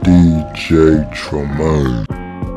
DJ Tremaine.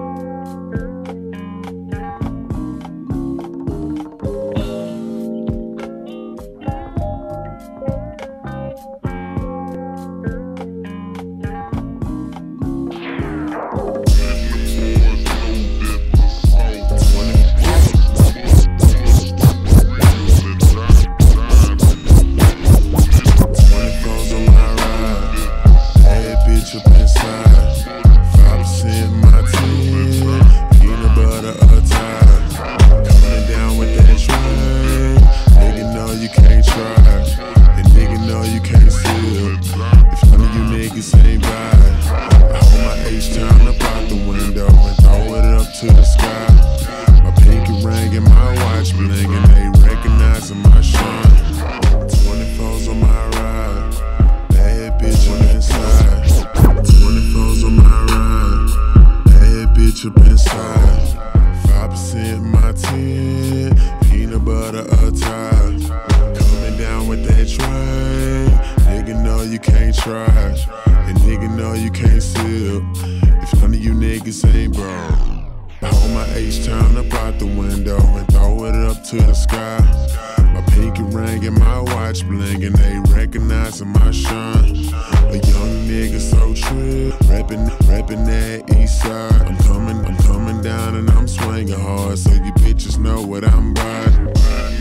To the sky, my pinky ring and my watch blingin', they recognizing my shine. 24's on my ride, bad bitch up inside. 24's on my ride, bad bitch up inside. 5% my 10, peanut butter attire. Coming down with that train, nigga know you can't try, and nigga know you can't sip if none of you niggas ain't broke. I hold my H-Town up out the window and throw it up to the sky. My pinky ring and my watch blingin', they recognizing my shine. A young nigga so true, rapping that east side. I'm coming down and I'm swinging hard, so you bitches know what I'm riding.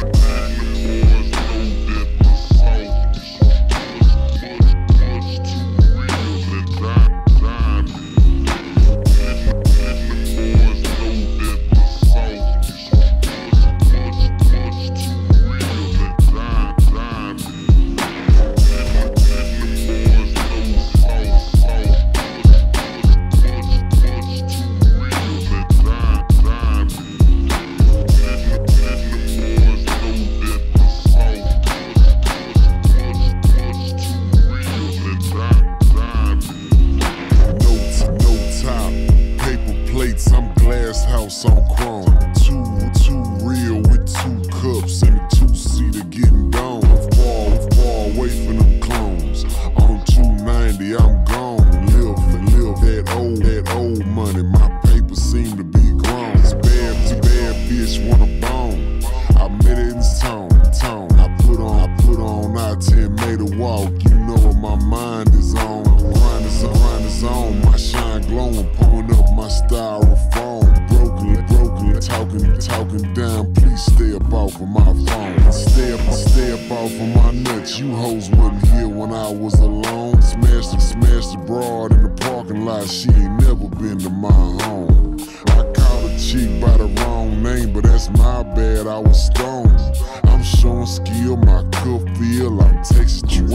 I'm glass house on chrome. Too real with 2 cups and a 2-seater getting down. Far away from them clones. On 290, I'm gone. Live that old money. My paper seem to be grown. This bad bitch want a bone. I met it in tone. I put on I-10, made a walk. You know what my mind is on. Grind is on. My shine glowing, pulling up my styrofoam. Broken, talking down. Please stay up off of my phone. Stay up off of my nuts. You hoes wasn't here when I was alone. Smashed the broad in the parking lot. She ain't never been to my home. I called a chick by the wrong name, but that's my bad. I was stoned. I'm showing skill, my cup feel. I'm Texas